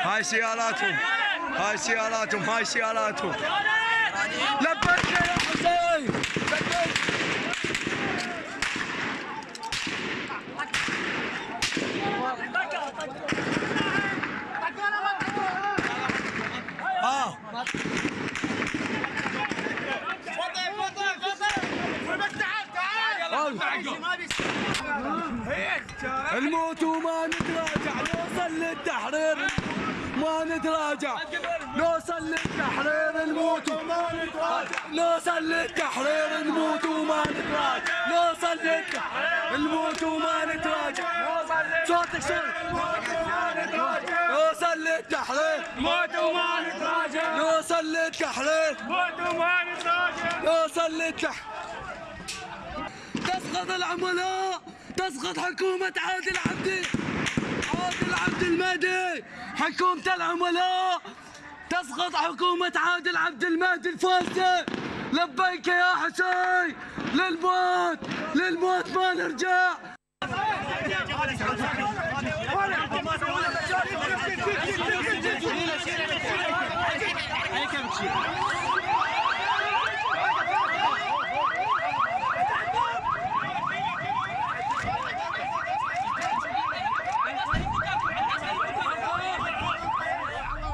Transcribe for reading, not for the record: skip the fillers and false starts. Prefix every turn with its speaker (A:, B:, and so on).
A: هاي سياراتهم هاي سياراتهم هاي سياراتهم. لبيك يا حسين لبيك. الموت وما نتراجع نوصل للتحرير ما نتراجع نوصل للتحرير الموت وما نتراجع نوصل للتحرير الموت وما نتراجع نوصل للتحرير الموت وما نتراجع صوتك صوت نوصل للتحرير موت وما نتراجع نوصل للتحرير موت وما نتراجع نوصل للتحرير. تسقط العملاء تسقط حكومة عادل عبدي عادل عبد المهدي حكومة العملاء تسقط حكومة عادل عبد المهدي الفاسدة. لبيك يا حسين للموت للموت ما نرجع.